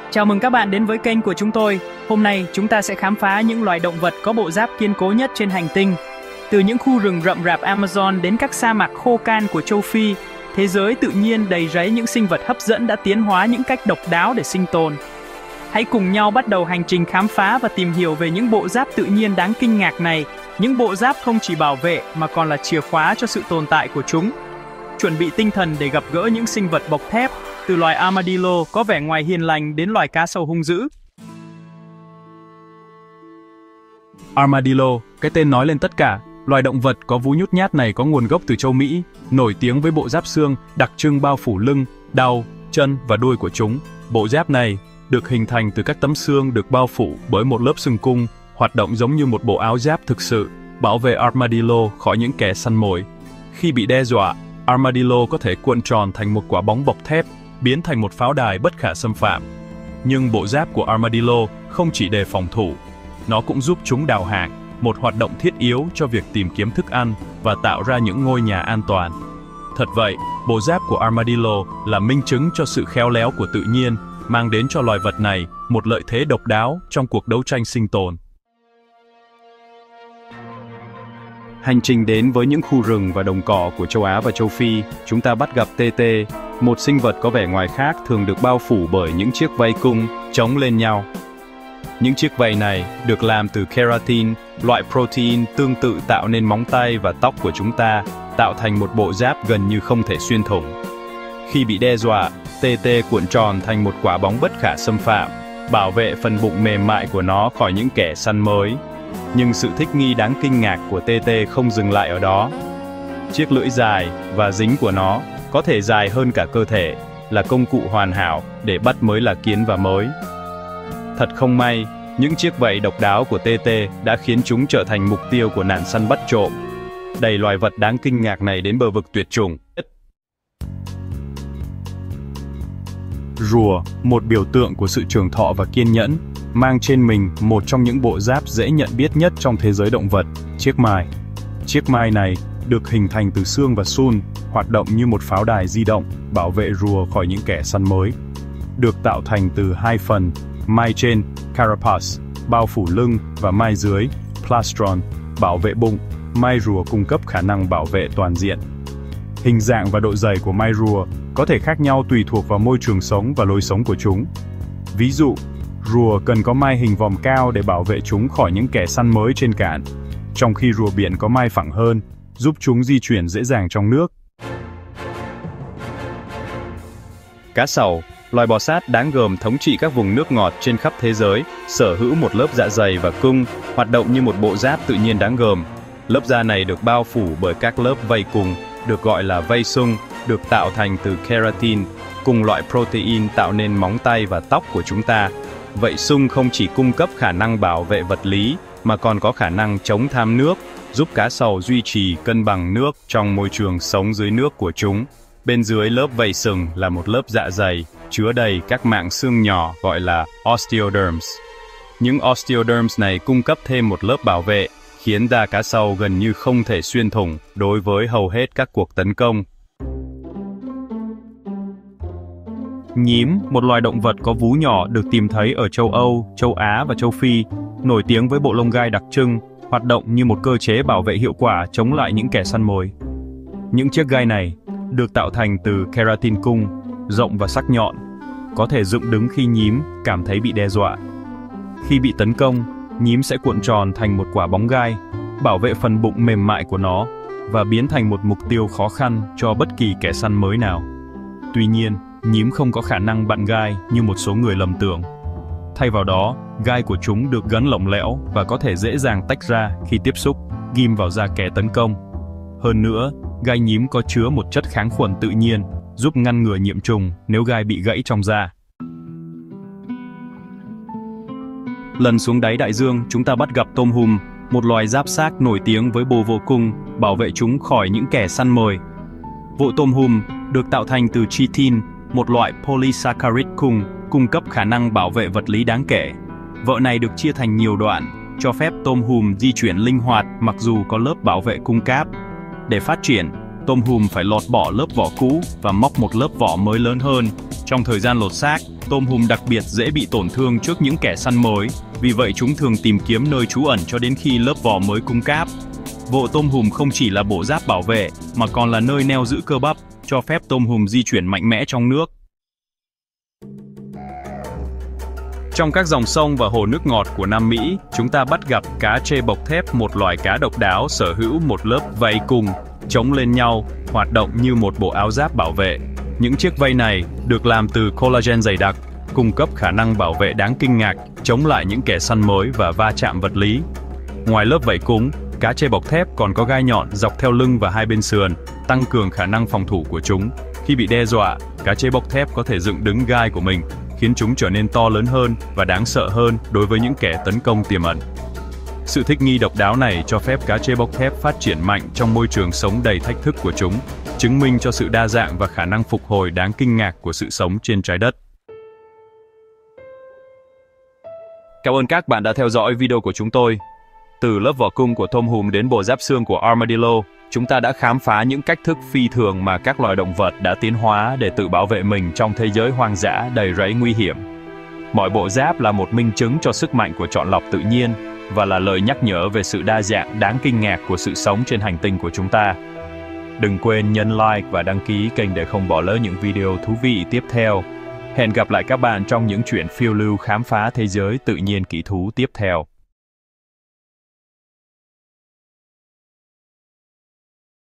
Chào mừng các bạn đến với kênh của chúng tôi. Hôm nay chúng ta sẽ khám phá những loài động vật có bộ giáp kiên cố nhất trên hành tinh. Từ những khu rừng rậm rạp Amazon đến các sa mạc khô khan của châu Phi, thế giới tự nhiên đầy rẫy những sinh vật hấp dẫn đã tiến hóa những cách độc đáo để sinh tồn. Hãy cùng nhau bắt đầu hành trình khám phá và tìm hiểu về những bộ giáp tự nhiên đáng kinh ngạc này. Những bộ giáp không chỉ bảo vệ mà còn là chìa khóa cho sự tồn tại của chúng. Chuẩn bị tinh thần để gặp gỡ những sinh vật bọc thép, từ loài armadillo có vẻ ngoài hiền lành đến loài cá sấu hung dữ. Armadillo, cái tên nói lên tất cả. Loài động vật có vú nhút nhát này có nguồn gốc từ châu Mỹ, nổi tiếng với bộ giáp xương đặc trưng bao phủ lưng, đầu, chân và đuôi của chúng. Bộ giáp này được hình thành từ các tấm xương được bao phủ bởi một lớp xương cung, hoạt động giống như một bộ áo giáp thực sự, bảo vệ armadillo khỏi những kẻ săn mồi. Khi bị đe dọa, armadillo có thể cuộn tròn thành một quả bóng bọc thép, biến thành một pháo đài bất khả xâm phạm. Nhưng bộ giáp của armadillo không chỉ để phòng thủ, nó cũng giúp chúng đào hang, một hoạt động thiết yếu cho việc tìm kiếm thức ăn và tạo ra những ngôi nhà an toàn. Thật vậy, bộ giáp của armadillo là minh chứng cho sự khéo léo của tự nhiên, mang đến cho loài vật này một lợi thế độc đáo trong cuộc đấu tranh sinh tồn. Hành trình đến với những khu rừng và đồng cỏ của châu Á và châu Phi, chúng ta bắt gặp tê tê, một sinh vật có vẻ ngoài khác thường được bao phủ bởi những chiếc vây cung chống lên nhau. Những chiếc vây này được làm từ keratin, loại protein tương tự tạo nên móng tay và tóc của chúng ta, tạo thành một bộ giáp gần như không thể xuyên thủng. Khi bị đe dọa, tê tê cuộn tròn thành một quả bóng bất khả xâm phạm, bảo vệ phần bụng mềm mại của nó khỏi những kẻ săn mới. Nhưng sự thích nghi đáng kinh ngạc của tê tê không dừng lại ở đó. Chiếc lưỡi dài và dính của nó có thể dài hơn cả cơ thể, là công cụ hoàn hảo để bắt mới là kiến và mới. Thật không may, những chiếc vảy độc đáo của tê tê đã khiến chúng trở thành mục tiêu của nạn săn bắt trộm. Đẩy loài vật đáng kinh ngạc này đến bờ vực tuyệt chủng. Rùa, một biểu tượng của sự trường thọ và kiên nhẫn, mang trên mình một trong những bộ giáp dễ nhận biết nhất trong thế giới động vật, chiếc mai. Chiếc mai này được hình thành từ xương và sun, hoạt động như một pháo đài di động, bảo vệ rùa khỏi những kẻ săn mới. Được tạo thành từ hai phần, mai trên, carapace, bao phủ lưng, và mai dưới, plastron, bảo vệ bụng. Mai rùa cung cấp khả năng bảo vệ toàn diện. Hình dạng và độ dày của mai rùa có thể khác nhau tùy thuộc vào môi trường sống và lối sống của chúng. Ví dụ, rùa cần có mai hình vòm cao để bảo vệ chúng khỏi những kẻ săn mới trên cạn, trong khi rùa biển có mai phẳng hơn, giúp chúng di chuyển dễ dàng trong nước. Cá sấu, loài bò sát đáng gờm thống trị các vùng nước ngọt trên khắp thế giới, sở hữu một lớp dạ dày và cung, hoạt động như một bộ giáp tự nhiên đáng gờm. Lớp da này được bao phủ bởi các lớp vây cùng, được gọi là vây sung, được tạo thành từ keratin, cùng loại protein tạo nên móng tay và tóc của chúng ta. Vậy sung không chỉ cung cấp khả năng bảo vệ vật lý, mà còn có khả năng chống tham nước, giúp cá sấu duy trì cân bằng nước trong môi trường sống dưới nước của chúng. Bên dưới lớp vây sừng là một lớp dạ dày, chứa đầy các mảng xương nhỏ gọi là osteoderms. Những osteoderms này cung cấp thêm một lớp bảo vệ, khiến da cá sấu gần như không thể xuyên thủng đối với hầu hết các cuộc tấn công. Nhím, một loài động vật có vú nhỏ được tìm thấy ở châu Âu, châu Á và châu Phi, nổi tiếng với bộ lông gai đặc trưng, hoạt động như một cơ chế bảo vệ hiệu quả chống lại những kẻ săn mồi. Những chiếc gai này được tạo thành từ keratin cung, rộng và sắc nhọn, có thể dựng đứng khi nhím cảm thấy bị đe dọa. Khi bị tấn công, nhím sẽ cuộn tròn thành một quả bóng gai, bảo vệ phần bụng mềm mại của nó và biến thành một mục tiêu khó khăn cho bất kỳ kẻ săn mới nào. Tuy nhiên, nhím không có khả năng bặn gai như một số người lầm tưởng. Thay vào đó, gai của chúng được gắn lỏng lẻo và có thể dễ dàng tách ra khi tiếp xúc, ghim vào da kẻ tấn công. Hơn nữa, gai nhím có chứa một chất kháng khuẩn tự nhiên, giúp ngăn ngừa nhiễm trùng nếu gai bị gãy trong da. Lần xuống đáy đại dương, chúng ta bắt gặp tôm hùm, một loài giáp xác nổi tiếng với bồ vô cung, bảo vệ chúng khỏi những kẻ săn mồi. Vụ tôm hùm được tạo thành từ chitin, một loại polysaccharide khung, cung cấp khả năng bảo vệ vật lý đáng kể. Vợ này được chia thành nhiều đoạn, cho phép tôm hùm di chuyển linh hoạt mặc dù có lớp bảo vệ cung cáp. Để phát triển, tôm hùm phải lột bỏ lớp vỏ cũ và móc một lớp vỏ mới lớn hơn, Trong thời gian lột xác, tôm hùm đặc biệt dễ bị tổn thương trước những kẻ săn mồi, vì vậy chúng thường tìm kiếm nơi trú ẩn cho đến khi lớp vỏ mới cứng cáp. Bộ tôm hùm không chỉ là bộ giáp bảo vệ, mà còn là nơi neo giữ cơ bắp, cho phép tôm hùm di chuyển mạnh mẽ trong nước. Trong các dòng sông và hồ nước ngọt của Nam Mỹ, chúng ta bắt gặp cá trê bọc thép, một loài cá độc đáo sở hữu một lớp vây cung chống lên nhau, hoạt động như một bộ áo giáp bảo vệ. Những chiếc vây này được làm từ collagen dày đặc, cung cấp khả năng bảo vệ đáng kinh ngạc, chống lại những kẻ săn mồi và va chạm vật lý. Ngoài lớp vảy cứng, cá trê bọc thép còn có gai nhọn dọc theo lưng và hai bên sườn, tăng cường khả năng phòng thủ của chúng. Khi bị đe dọa, cá trê bọc thép có thể dựng đứng gai của mình, khiến chúng trở nên to lớn hơn và đáng sợ hơn đối với những kẻ tấn công tiềm ẩn. Sự thích nghi độc đáo này cho phép cá trê bọc thép phát triển mạnh trong môi trường sống đầy thách thức của chúng, chứng minh cho sự đa dạng và khả năng phục hồi đáng kinh ngạc của sự sống trên trái đất. Cảm ơn các bạn đã theo dõi video của chúng tôi. Từ lớp vỏ cung của tôm hùm đến bộ giáp xương của armadillo, chúng ta đã khám phá những cách thức phi thường mà các loài động vật đã tiến hóa để tự bảo vệ mình trong thế giới hoang dã đầy rẫy nguy hiểm. Mỗi bộ giáp là một minh chứng cho sức mạnh của chọn lọc tự nhiên và là lời nhắc nhở về sự đa dạng đáng kinh ngạc của sự sống trên hành tinh của chúng ta. Đừng quên nhấn like và đăng ký kênh để không bỏ lỡ những video thú vị tiếp theo. Hẹn gặp lại các bạn trong những chuyện phiêu lưu khám phá thế giới tự nhiên kỳ thú tiếp theo.